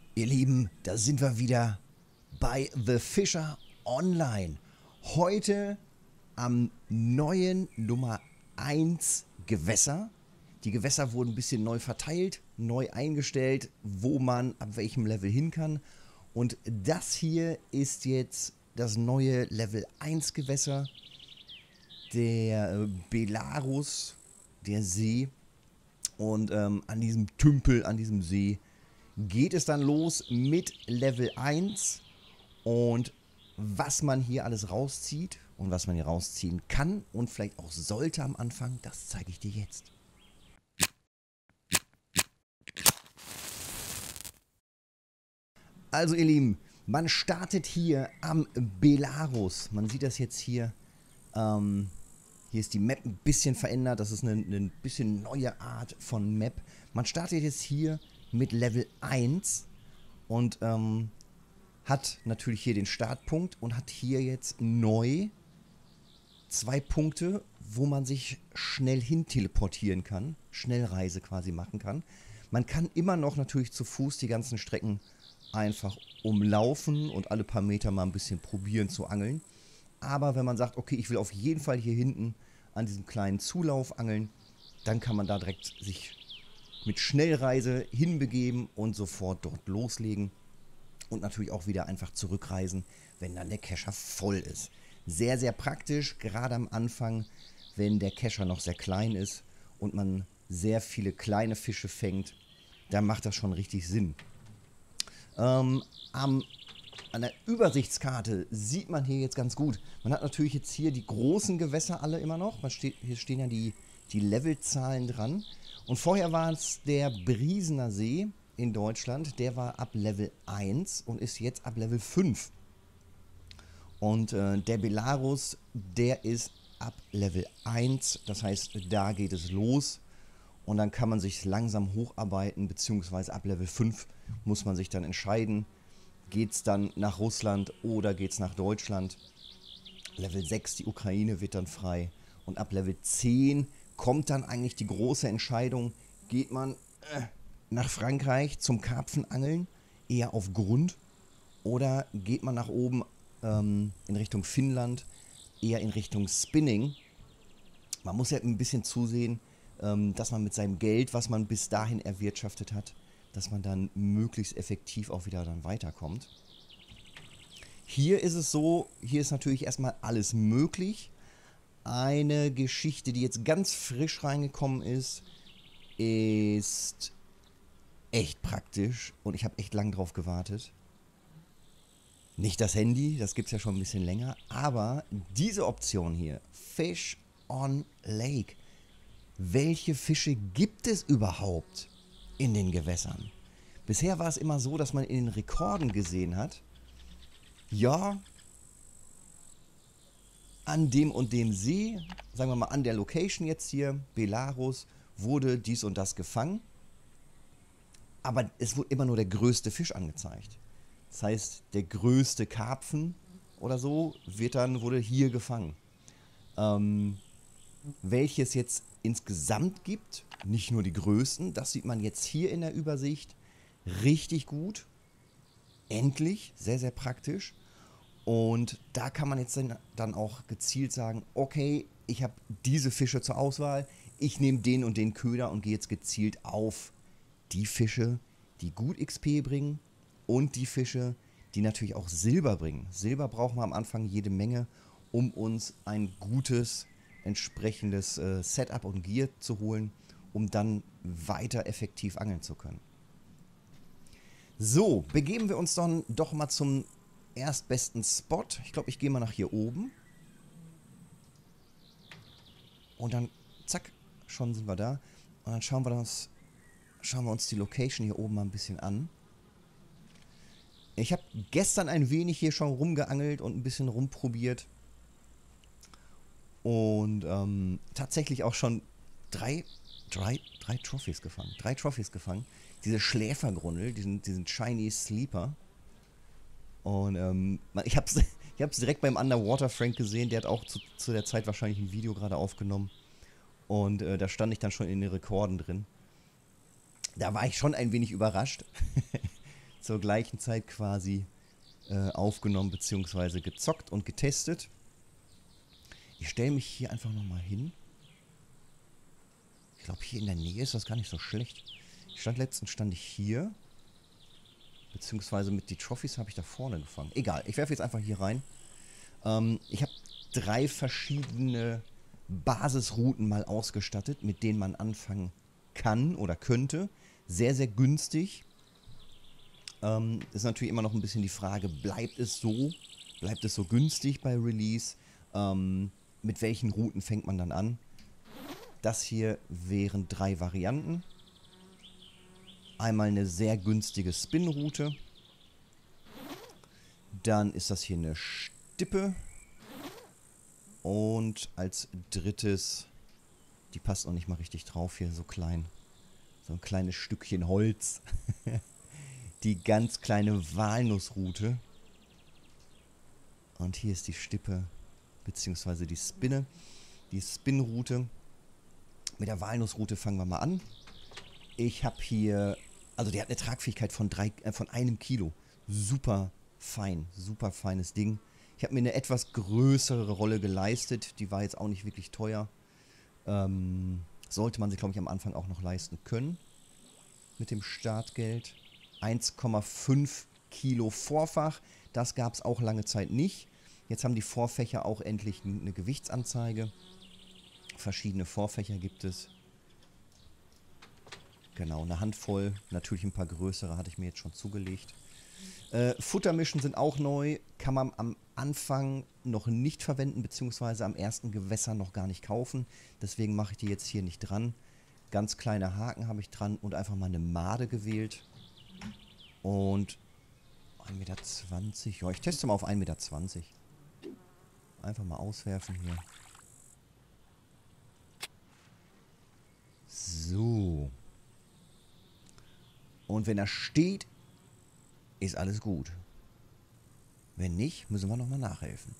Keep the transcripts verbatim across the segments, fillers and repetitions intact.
Ihr Lieben, da sind wir wieder bei The Fisher Online. Heute am neuen Nummer eins Gewässer. Die Gewässer wurden ein bisschen neu verteilt, neu eingestellt, wo man ab welchem Level hin kann. Und das hier ist jetzt das neue Level eins Gewässer, der äh, Belarus, der See. Und ähm, an diesem Tümpel, an diesem See, geht es dann los mit Level eins. Und was man hier alles rauszieht und was man hier rausziehen kann und vielleicht auch sollte am Anfang, das zeige ich dir jetzt. Also ihr Lieben, man startet hier am Belarus. Man sieht das jetzt hier. Ähm, hier ist die Map ein bisschen verändert. Das ist eine, eine bisschen neue Art von Map. Man startet jetzt hier mit Level eins und ähm, hat natürlich hier den Startpunkt und hat hier jetzt neu zwei Punkte, wo man sich schnell hin teleportieren kann, Schnellreise quasi machen kann. Man kann immer noch natürlich zu Fuß die ganzen Strecken einfach umlaufen und alle paar Meter mal ein bisschen probieren zu angeln. Aber wenn man sagt, okay, ich will auf jeden Fall hier hinten an diesem kleinen Zulauf angeln, dann kann man da direkt sich mit Schnellreise hinbegeben und sofort dort loslegen. Und natürlich auch wieder einfach zurückreisen, wenn dann der Kescher voll ist. Sehr, sehr praktisch, gerade am Anfang, wenn der Kescher noch sehr klein ist und man sehr viele kleine Fische fängt, dann macht das schon richtig Sinn. Ähm, am, an der Übersichtskarte sieht man hier jetzt ganz gut. Man hat natürlich jetzt hier die großen Gewässer alle immer noch. Man steht, hier stehen ja die, die Levelzahlen dran. Und vorher war es der Briesener See in Deutschland. Der war ab Level eins und ist jetzt ab Level fünf. Und äh, der Belarus, der ist ab Level eins. Das heißt, da geht es los. Und dann kann man sich langsam hocharbeiten, beziehungsweise ab Level fünf muss man sich dann entscheiden, geht es dann nach Russland oder geht es nach Deutschland. Level sechs, die Ukraine wird dann frei. Und ab Level zehn kommt dann eigentlich die große Entscheidung, geht man äh, nach Frankreich zum Karpfenangeln, eher auf Grund, oder geht man nach oben ähm, in Richtung Finnland, eher in Richtung Spinning. Man muss ja ein bisschen zusehen, dass man mit seinem Geld, was man bis dahin erwirtschaftet hat, dass man dann möglichst effektiv auch wieder dann weiterkommt. Hier ist es so, hier ist natürlich erstmal alles möglich. Eine Geschichte, die jetzt ganz frisch reingekommen ist, ist echt praktisch und ich habe echt lang drauf gewartet. Nicht das Handy, das gibt es ja schon ein bisschen länger, aber diese Option hier, Fish on Lake. Welche Fische gibt es überhaupt in den Gewässern? Bisher war es immer so, dass man in den Rekorden gesehen hat, ja, an dem und dem See, sagen wir mal an der Location jetzt hier, Belarus, wurde dies und das gefangen. Aber es wurde immer nur der größte Fisch angezeigt. Das heißt, der größte Karpfen oder so wird dann, wurde hier gefangen. Ähm, welches jetzt insgesamt gibt, nicht nur die größten, das sieht man jetzt hier in der Übersicht richtig gut. Endlich, sehr, sehr praktisch. Und da kann man jetzt dann auch gezielt sagen, okay, ich habe diese Fische zur Auswahl, ich nehme den und den Köder und gehe jetzt gezielt auf die Fische, die gut X P bringen und die Fische, die natürlich auch Silber bringen. Silber brauchen wir am Anfang jede Menge, um uns ein gutes entsprechendes äh, Setup und Gear zu holen, um dann weiter effektiv angeln zu können. So, begeben wir uns dann doch mal zum erstbesten Spot. Ich glaube, ich gehe mal nach hier oben. Und dann, zack, schon sind wir da. Und dann schauen wir, das, schauen wir uns die Location hier oben mal ein bisschen an. Ich habe gestern ein wenig hier schon rumgeangelt und ein bisschen rumprobiert. Und ähm, tatsächlich auch schon drei, drei, drei Trophys gefangen. Drei Trophys gefangen. Diese Schläfergrundel, diesen, diesen Shiny Sleeper. Und ähm, ich habe es ich hab's direkt beim Underwater Frank gesehen. Der hat auch zu, zu der Zeit wahrscheinlich ein Video gerade aufgenommen. Und äh, da stand ich dann schon in den Rekorden drin. Da war ich schon ein wenig überrascht. zur gleichen Zeit quasi äh, aufgenommen bzw. gezockt und getestet. Ich stelle mich hier einfach nochmal hin. Ich glaube, hier in der Nähe ist das gar nicht so schlecht. Ich stand letztens stand ich hier. Beziehungsweise mit die Trophies habe ich da vorne gefangen. Egal, ich werfe jetzt einfach hier rein. Ähm, ich habe drei verschiedene Basisrouten mal ausgestattet, mit denen man anfangen kann oder könnte. Sehr, sehr günstig. Ähm, ist natürlich immer noch ein bisschen die Frage, bleibt es so? Bleibt es so günstig bei Release? Ähm, mit welchen Routen fängt man dann an? Das hier wären drei Varianten. Einmal eine sehr günstige Spin-Route. Dann ist das hier eine Stippe. Und als drittes, die passt noch nicht mal richtig drauf hier, so klein. So ein kleines Stückchen Holz. Die ganz kleine Walnussroute. Und hier ist die Stippe, beziehungsweise die Spinne. Die Spin-Route. Mit der Walnussroute fangen wir mal an. Ich habe hier, also die hat eine Tragfähigkeit von, drei, äh, von einem Kilo. Super fein, super feines Ding. Ich habe mir eine etwas größere Rolle geleistet. Die war jetzt auch nicht wirklich teuer. Ähm, sollte man sich, glaube ich, am Anfang auch noch leisten können. Mit dem Startgeld. eins Komma fünf Kilo Vorfach. Das gab es auch lange Zeit nicht. Jetzt haben die Vorfächer auch endlich eine Gewichtsanzeige. Verschiedene Vorfächer gibt es. Genau, eine Handvoll. Natürlich ein paar größere hatte ich mir jetzt schon zugelegt. Äh, Futtermischen sind auch neu. Kann man am Anfang noch nicht verwenden, beziehungsweise am ersten Gewässer noch gar nicht kaufen. Deswegen mache ich die jetzt hier nicht dran. Ganz kleine Haken habe ich dran und einfach mal eine Made gewählt. Und ein Meter zwanzig. Ja, ich teste mal auf ein Meter zwanzig. Einfach mal auswerfen hier. So. Und wenn er steht, ist alles gut. Wenn nicht, müssen wir nochmal nachhelfen.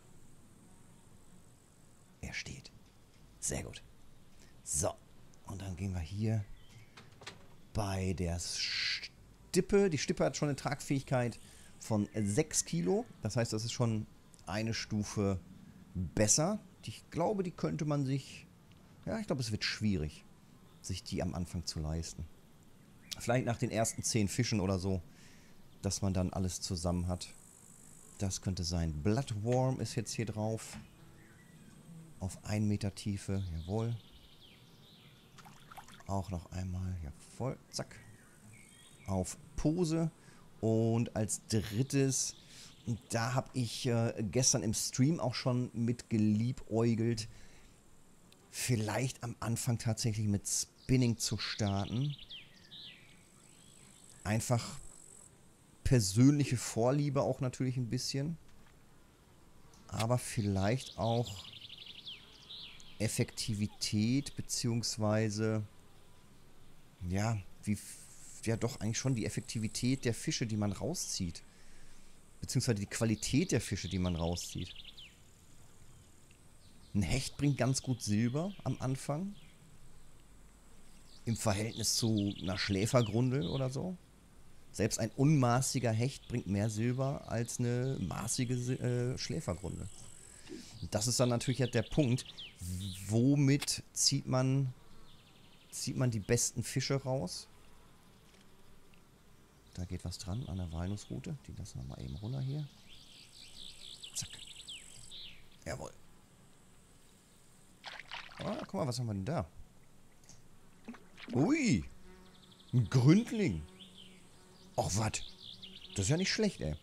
Er steht. Sehr gut. So. Und dann gehen wir hier bei der Stippe. Die Stippe hat schon eine Tragfähigkeit von sechs Kilo. Das heißt, das ist schon eine Stufe besser. Ich glaube, die könnte man sich... Ja, ich glaube, es wird schwierig, sich die am Anfang zu leisten. Vielleicht nach den ersten zehn Fischen oder so, dass man dann alles zusammen hat. Das könnte sein. Bloodworm ist jetzt hier drauf. Auf ein Meter Tiefe. Jawohl. Auch noch einmal. Jawohl. Zack. Auf Pose. Und als drittes, da habe ich äh, gestern im Stream auch schon mit geliebäugelt, vielleicht am Anfang tatsächlich mit Spinning zu starten. Einfach persönliche Vorliebe auch natürlich ein bisschen. Aber vielleicht auch Effektivität, beziehungsweise ja, wie, ja doch eigentlich schon die Effektivität der Fische, die man rauszieht. Beziehungsweise die Qualität der Fische, die man rauszieht. Ein Hecht bringt ganz gut Silber am Anfang. Im Verhältnis zu einer Schläfergrundel oder so. Selbst ein unmaßiger Hecht bringt mehr Silber als eine maßige äh, Schläfergrundel. Und das ist dann natürlich der Punkt, womit zieht man, zieht man die besten Fische raus. Da geht was dran an der Walnussroute. Die lassen wir mal eben runter hier. Zack. Jawohl. Ah, guck mal, was haben wir denn da? Ui. Ein Gründling. Och, was? Das ist ja nicht schlecht, ey.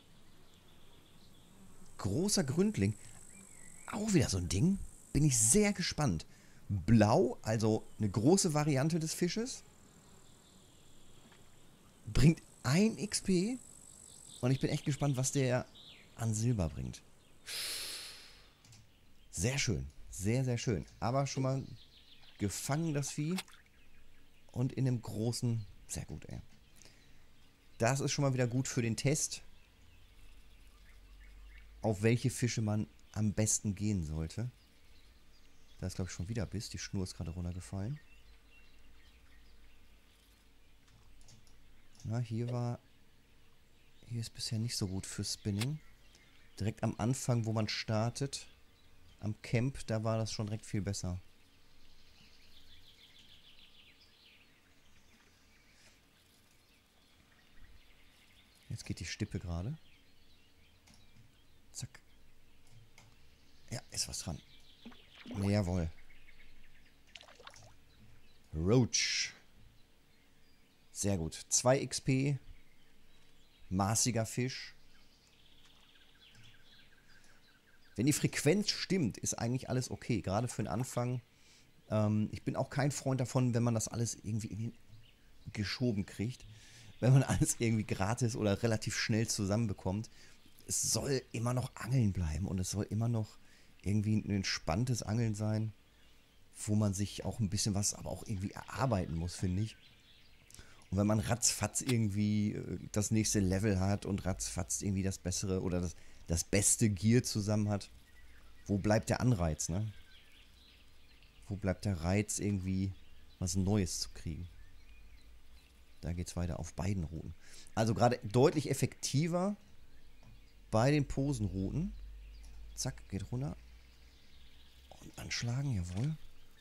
Großer Gründling. Auch wieder so ein Ding. Bin ich sehr gespannt. Blau, also eine große Variante des Fisches. Bringt ein X P. Und ich bin echt gespannt, was der an Silber bringt. Sehr schön. Sehr, sehr schön. Aber schon mal gefangen, das Vieh. Und in einem großen... Sehr gut, ey. Das ist schon mal wieder gut für den Test, auf welche Fische man am besten gehen sollte. Da ist, glaube ich, schon wieder Biss. Die Schnur ist gerade runtergefallen. Na, hier war hier ist bisher nicht so gut für Spinning. Direkt am Anfang, wo man startet, am Camp, da war das schon direkt viel besser. Jetzt geht die Stippe gerade. Zack. Ja, ist was dran. Jawohl. Roach. Sehr gut. zwei X P. Maßiger Fisch. Wenn die Frequenz stimmt, ist eigentlich alles okay. Gerade für den Anfang. Ähm, ich bin auch kein Freund davon, wenn man das alles irgendwie in den geschoben kriegt. Wenn man alles irgendwie gratis oder relativ schnell zusammenbekommt. Es soll immer noch Angeln bleiben und es soll immer noch irgendwie ein entspanntes Angeln sein, wo man sich auch ein bisschen was aber auch irgendwie erarbeiten muss, finde ich. Und wenn man ratzfatz irgendwie das nächste Level hat und ratzfatz irgendwie das bessere oder das, das beste Gear zusammen hat, wo bleibt der Anreiz, ne? Wo bleibt der Reiz, irgendwie was Neues zu kriegen? Da geht es weiter auf beiden Routen. Also gerade deutlich effektiver bei den Posenrouten. Zack, geht runter. Und anschlagen, jawohl.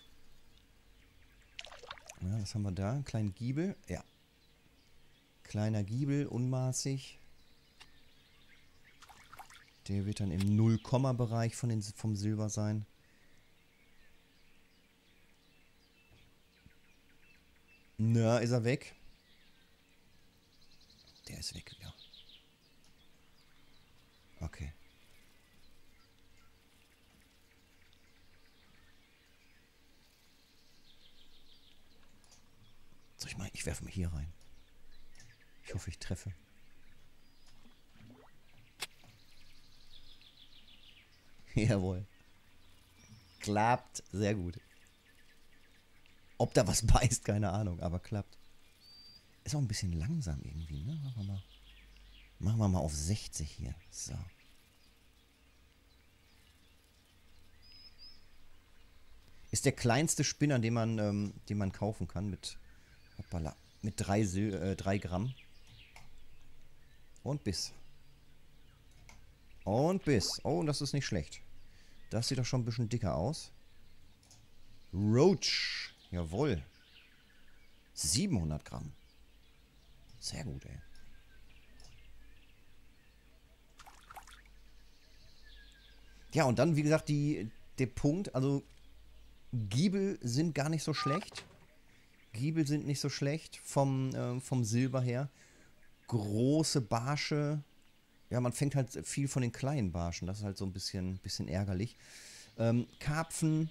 Ja, was haben wir da? Einen kleinen Giebel. Ja. Kleiner Giebel, unmaßig. Der wird dann im Null-Komma-Bereich von den, vom Silber sein. Na, ist er weg? Der ist weg, ja. Okay. Soll ich mal, ich werfe mal hier rein. Ich hoffe, ich treffe. Jawohl. Klappt. Sehr gut. Ob da was beißt, keine Ahnung, aber klappt. Ist auch ein bisschen langsam irgendwie, ne? Machen wir mal, machen wir mal auf sechzig hier. So. Ist der kleinste Spinner, den man, ähm, den man kaufen kann mit, hoppala, mit drei, Sil äh, drei Gramm. Und Biss. Und Biss. Oh, das ist nicht schlecht. Das sieht doch schon ein bisschen dicker aus. Roach. Jawohl. siebenhundert Gramm. Sehr gut, ey. Ja, und dann, wie gesagt, die, der Punkt, also Giebel sind gar nicht so schlecht. Giebel sind nicht so schlecht vom, äh, vom Silber her. Große Barsche. Ja, man fängt halt viel von den kleinen Barschen. Das ist halt so ein bisschen, bisschen ärgerlich. Ähm, Karpfen,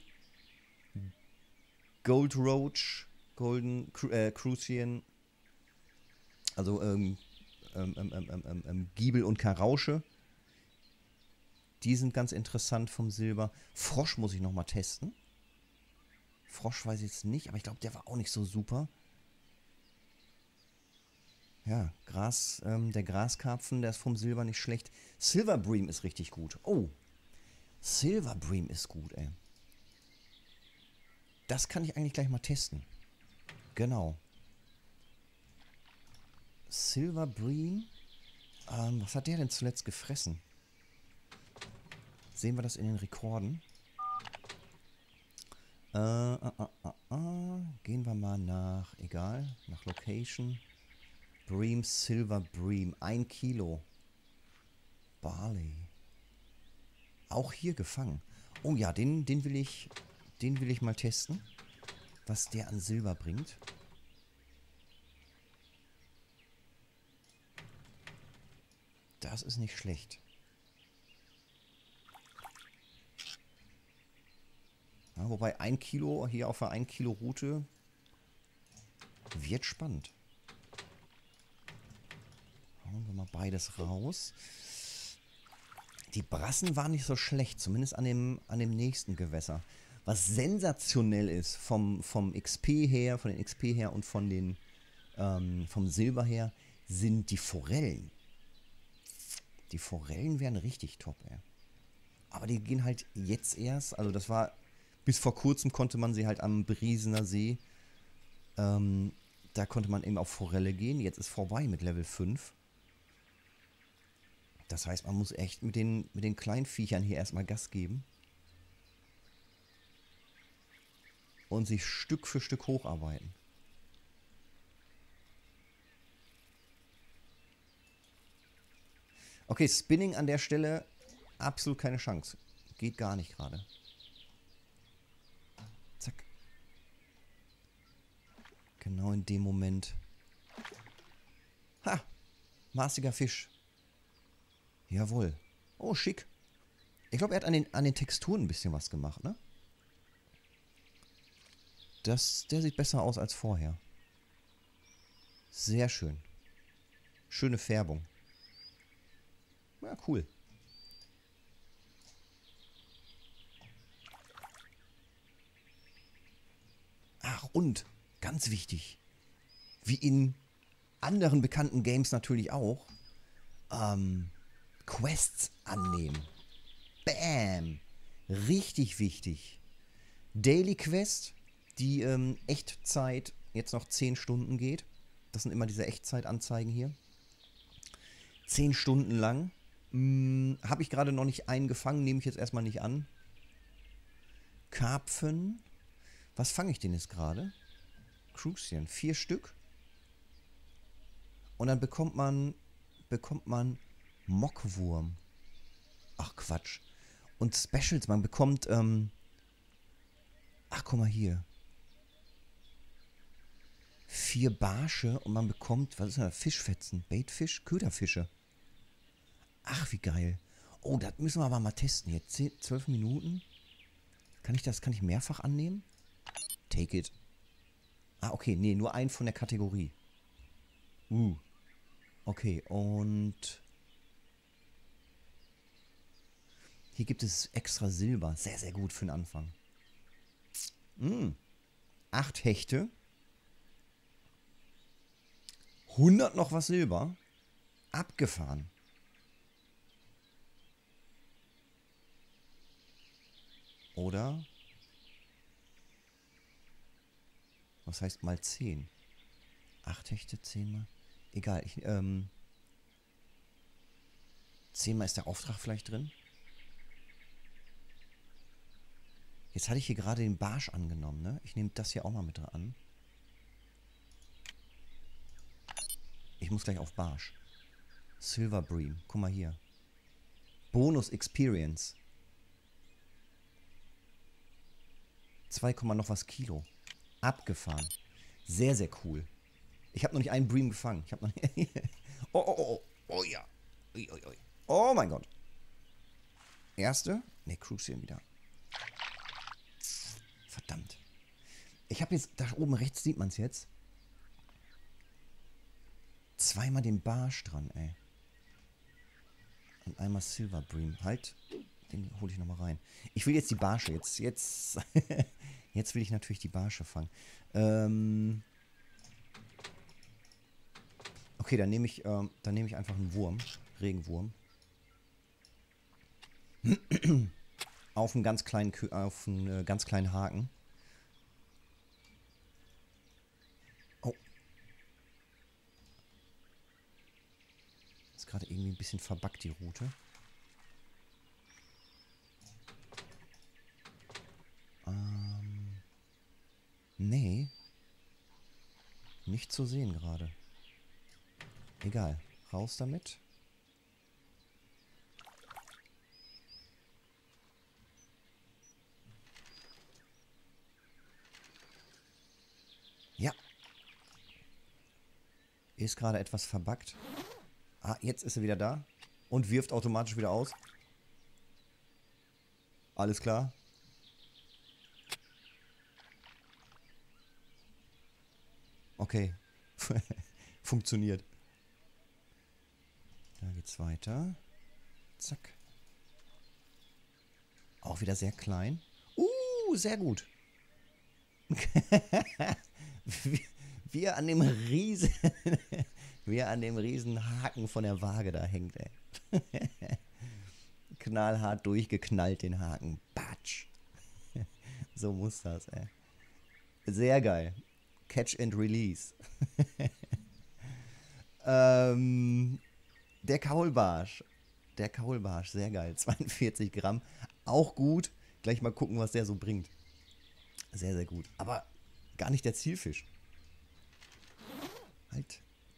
Gold Roach, Golden äh, Crucian, also ähm, ähm, ähm, ähm, ähm, Giebel und Karausche. Die sind ganz interessant vom Silber. Frosch muss ich nochmal testen. Frosch weiß ich jetzt nicht, aber ich glaube, der war auch nicht so super. Ja, Gras, ähm, der Graskarpfen, der ist vom Silber nicht schlecht. Silver Bream ist richtig gut. Oh, Silver Bream ist gut, ey. Das kann ich eigentlich gleich mal testen. Genau. Silver Bream. Ähm, was hat der denn zuletzt gefressen? Sehen wir das in den Rekorden? Äh, äh, äh, äh, äh. Gehen wir mal nach, egal, nach Location. Bream, Silver Bream. Ein Kilo. Barley. Auch hier gefangen. Oh ja, den, den will ich, den will ich mal testen. Was der an Silber bringt. Das ist nicht schlecht. Ja, wobei ein Kilo hier auf der ein Kilo Route wird spannend. Hauen wir mal beides raus. Die Brassen waren nicht so schlecht, zumindest an dem, an dem nächsten Gewässer. Was sensationell ist vom, vom X P her, von den X P her und von den, ähm, vom Silber her, sind die Forellen. Die Forellen wären richtig top, ey. Aber die gehen halt jetzt erst, also das war, bis vor kurzem konnte man sie halt am Briesener See, ähm, da konnte man eben auf Forelle gehen. Jetzt ist vorbei mit Level fünf. Das heißt, man muss echt mit den, mit den kleinen Viechern hier erstmal Gas geben. Und sich Stück für Stück hocharbeiten. Okay, Spinning an der Stelle, absolut keine Chance. Geht gar nicht gerade. Zack. Genau in dem Moment. Ha! Maßiger Fisch. Jawohl. Oh, schick. Ich glaube, er hat an den, an den Texturen ein bisschen was gemacht, ne? Das, der sieht besser aus als vorher. Sehr schön. Schöne Färbung. Ja, cool. Ach, und, ganz wichtig, wie in anderen bekannten Games natürlich auch, ähm, Quests annehmen. Bam! Richtig wichtig. Daily Quest, die ähm, Echtzeit jetzt noch zehn Stunden geht. Das sind immer diese Echtzeitanzeigen hier. zehn Stunden lang. Hm, habe ich gerade noch nicht einen gefangen, nehme ich jetzt erstmal nicht an. Karpfen. Was fange ich denn jetzt gerade? Crucian. Vier Stück. Und dann bekommt man, bekommt man Mockwurm. Ach Quatsch. Und Specials, man bekommt, ähm, ach guck mal hier. Vier Barsche und man bekommt, was ist das? Fischfetzen, Baitfisch, Köderfische. Ach, wie geil. Oh, das müssen wir aber mal testen. Jetzt zehn, zwölf Minuten. Kann ich das, kann ich mehrfach annehmen? Take it. Ah, okay, nee, nur ein von der Kategorie. Uh. Okay, und hier gibt es extra Silber. Sehr, sehr gut für den Anfang. Mm. Acht Hechte. hundert noch was Silber. Abgefahren. Oder? Was heißt mal zehn? acht Hechte, zehn mal? Egal, ich, ähm... zehn mal ist der Auftrag vielleicht drin. Jetzt hatte ich hier gerade den Barsch angenommen, ne? Ich nehme das hier auch mal mit an. Ich muss gleich auf Barsch. Silver Bream, guck mal hier. Bonus Experience. zwei, noch was Kilo. Abgefahren. Sehr, sehr cool. Ich habe noch nicht einen Bream gefangen. Ich habe noch nicht... oh, oh, oh, oh. Oh ja. Ui, ui, ui. Oh mein Gott. Erste. Ne, Crucian wieder. Verdammt. Ich habe jetzt... Da oben rechts sieht man es jetzt. Zweimal den Barsch dran, ey. Und einmal Silver Bream. Halt. Den hole ich nochmal rein. Ich will jetzt die Barsche. Jetzt, jetzt... jetzt will ich natürlich die Barsche fangen. Ähm... Okay, dann nehme ich, ähm, dann nehme ich einfach einen Wurm. Regenwurm. Auf einen ganz kleinen, auf einen äh, ganz kleinen Haken. Oh. Ist gerade irgendwie ein bisschen verbuggt, die Route. Ähm. Nee. Nicht zu sehen gerade. Egal. Raus damit. Ja. Ist gerade etwas verbuggt. Ah, jetzt ist er wieder da. Und wirft automatisch wieder aus. Alles klar. Okay. Funktioniert. Da geht's weiter. Zack. Auch wieder sehr klein. Uh, sehr gut. Wie er an dem riesen... wie er an dem riesen Haken von der Waage da hängt, ey. Knallhart durchgeknallt den Haken. Batsch. So muss das, ey. Sehr geil. Catch and Release. ähm... Der Kaulbarsch. der Kaulbarsch, sehr geil. zweiundvierzig Gramm, auch gut. Gleich mal gucken, was der so bringt. Sehr, sehr gut. Aber gar nicht der Zielfisch. Halt.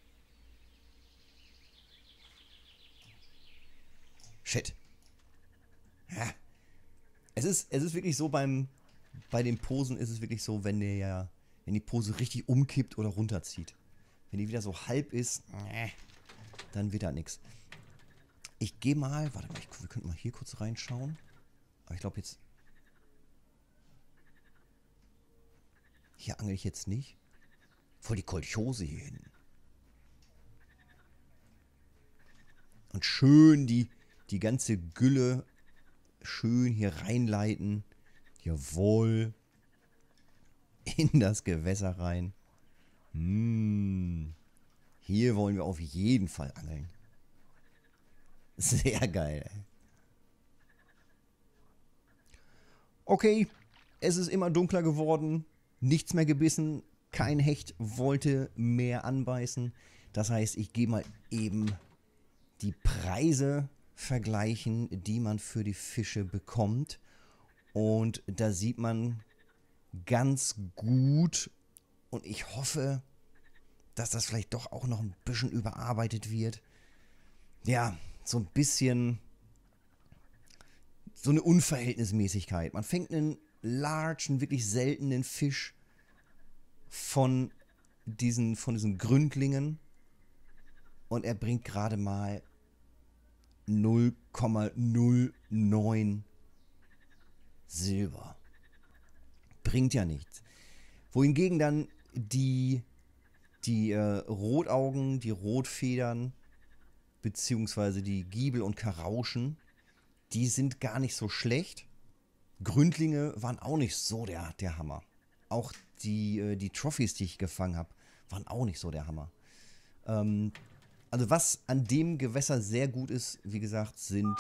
Shit. Ja. Es ist, es ist wirklich so beim, bei den Posen ist es wirklich so, wenn der ja, wenn die Pose richtig umkippt oder runterzieht. Wenn die wieder so halb ist, dann wird da nichts. Ich gehe mal, warte mal, ich, wir könnten mal hier kurz reinschauen. Aber ich glaube jetzt, hier angel ich jetzt nicht. Voll die Kolchose hier hinten. Und schön die, die ganze Gülle schön hier reinleiten. Jawohl. In das Gewässer rein. Mmh. Hier wollen wir auf jeden Fall angeln. Sehr geil. Okay, es ist immer dunkler geworden. Nichts mehr gebissen. Kein Hecht wollte mehr anbeißen. Das heißt, ich gehe mal eben die Preise vergleichen, die man für die Fische bekommt. Und da sieht man ganz gut, und ich hoffe, dass das vielleicht doch auch noch ein bisschen überarbeitet wird. Ja, so ein bisschen so eine Unverhältnismäßigkeit. Man fängt einen large, einen wirklich seltenen Fisch von diesen, von diesen Gründlingen und er bringt gerade mal null Komma null neun Silber. Bringt ja nichts. Wohingegen dann die, die äh, Rotaugen, die Rotfedern, beziehungsweise die Giebel und Karauschen, die sind gar nicht so schlecht. Gründlinge waren auch nicht so der, der Hammer. Auch die, äh, die Trophies, die ich gefangen habe, waren auch nicht so der Hammer. Ähm, also was an dem Gewässer sehr gut ist, wie gesagt, sind,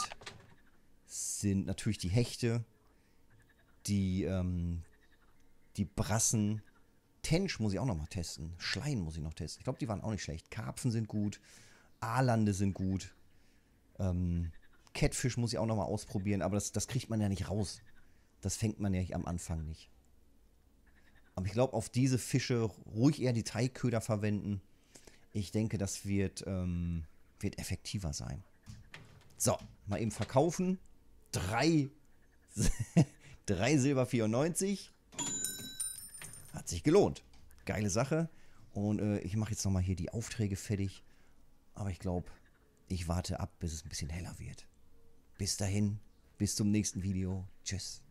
sind natürlich die Hechte, die, ähm, die Brassen. Tench muss ich auch noch mal testen. Schleien muss ich noch testen. Ich glaube, die waren auch nicht schlecht. Karpfen sind gut. Aalande sind gut. Ähm, Catfish muss ich auch noch mal ausprobieren. Aber das, das kriegt man ja nicht raus. Das fängt man ja am Anfang nicht. Aber ich glaube, auf diese Fische ruhig eher die Teigköder verwenden. Ich denke, das wird, ähm, wird effektiver sein. So, mal eben verkaufen. Drei, drei Silber vierundneunzig. Hat sich gelohnt. Geile Sache. Und äh, ich mache jetzt nochmal hier die Aufträge fertig. Aber ich glaube, ich warte ab, bis es ein bisschen heller wird. Bis dahin, bis zum nächsten Video. Tschüss.